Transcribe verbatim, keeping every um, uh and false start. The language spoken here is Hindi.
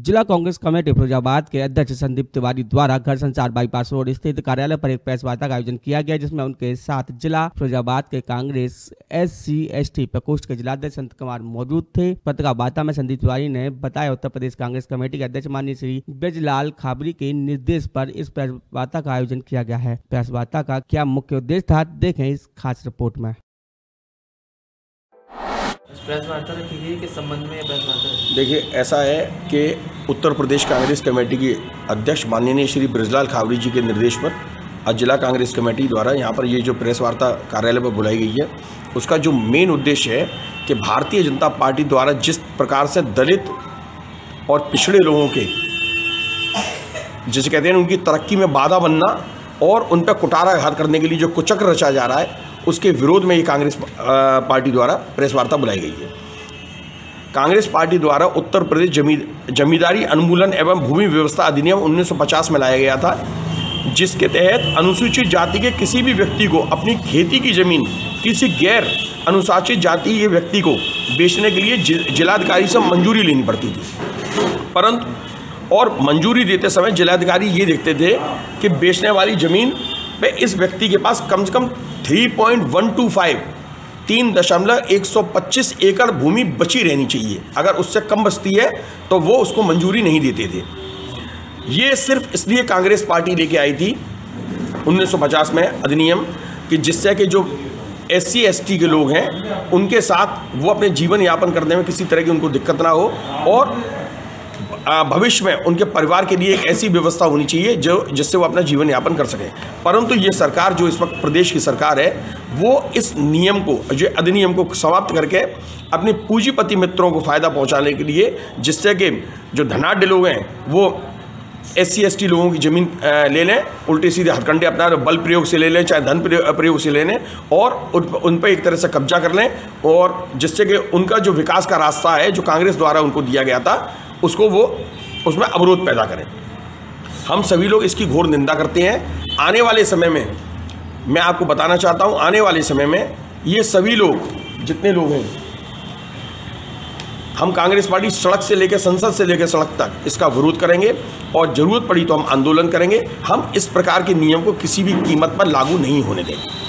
जिला कांग्रेस कमेटी फिरोजाबाद के अध्यक्ष संदीप तिवारी द्वारा घर संसार बाईपास रोड स्थित कार्यालय पर एक प्रेस वार्ता का आयोजन किया गया, जिसमें उनके साथ जिला फिरोजाबाद के Congress S C S T प्रकोष्ठ के जिलाध्यक्ष संत कुमार मौजूद थे। पत्रकार वार्ता में संदीप तिवारी ने बताया, उत्तर प्रदेश कांग्रेस कमेटी के अध्यक्ष माननीय श्री ब्रजलाल खाबरी के निर्देश पर इस प्रेस वार्ता का आयोजन किया गया है। प्रेस वार्ता का क्या मुख्य उद्देश्य था, देखें इस खास रिपोर्ट में। प्रेस वार्ता रखी गई किस संबंध में प्रेस वार्ता? देखिए, ऐसा है कि उत्तर प्रदेश कांग्रेस कमेटी के अध्यक्ष माननीय श्री ब्रजलाल खाबरी जी के निर्देश पर आज जिला कांग्रेस कमेटी द्वारा यहाँ पर ये जो प्रेस वार्ता कार्यालय पर बुलाई गई है, उसका जो मेन उद्देश्य है कि भारतीय जनता पार्टी द्वारा जिस प्रकार से दलित और पिछड़े लोगों के, जिसे कहते हैं उनकी तरक्की में बाधा बनना और उन पर कुटाराघात करने के लिए जो कुचक्र रचा जा रहा है, उसके विरोध में ये कांग्रेस पार्टी द्वारा प्रेस वार्ता बुलाई गई है। कांग्रेस पार्टी द्वारा उत्तर प्रदेश जमी जमींदारी उन्मूलन एवं भूमि व्यवस्था अधिनियम उन्नीस सौ पचास में लाया गया था, जिसके तहत अनुसूचित जाति के किसी भी व्यक्ति को अपनी खेती की जमीन किसी गैर अनुसूचित जाति के व्यक्ति को बेचने के लिए जिलाधिकारी से मंजूरी लेनी पड़ती थी। परंतु और मंजूरी देते समय जिलाधिकारी ये देखते थे कि बेचने वाली ज़मीन पे इस व्यक्ति के पास कम से कम three point one two five तीन दशमलव एक सौ पच्चीस एकड़ भूमि बची रहनी चाहिए। अगर उससे कम बचती है तो वो उसको मंजूरी नहीं देते थे। ये सिर्फ इसलिए कांग्रेस पार्टी लेके आई थी उन्नीस सौ पचास में अधिनियम कि जिससे कि जो एस सी एस टी के लोग हैं उनके साथ वो अपने जीवन यापन करने में किसी तरह की उनको दिक्कत ना हो और भविष्य में उनके परिवार के लिए एक ऐसी व्यवस्था होनी चाहिए जो जिससे वो अपना जीवन यापन कर सकें। परंतु ये सरकार जो इस वक्त प्रदेश की सरकार है, वो इस नियम को, जो अधिनियम को समाप्त करके अपने पूंजीपति मित्रों को फ़ायदा पहुंचाने के लिए, जिससे कि जो धनाढ्य लोग हैं वो एस सी एस टी लोगों की ज़मीन ले लें, उल्टे सीधे हथकंडे अपना बल प्रयोग से ले लें, चाहे धन प्रयोग से ले लें और उन पर एक तरह से कब्जा कर लें, और जिससे कि उनका जो विकास का रास्ता है जो कांग्रेस द्वारा उनको दिया गया था, उसको वो उसमें अवरोध पैदा करें। हम सभी लोग इसकी घोर निंदा करते हैं। आने वाले समय में मैं आपको बताना चाहता हूं, आने वाले समय में ये सभी लोग, जितने लोग हैं, हम कांग्रेस पार्टी सड़क से लेकर संसद से लेकर सड़क तक इसका विरोध करेंगे और ज़रूरत पड़ी तो हम आंदोलन करेंगे। हम इस प्रकार के नियम को किसी भी कीमत पर लागू नहीं होने देंगे।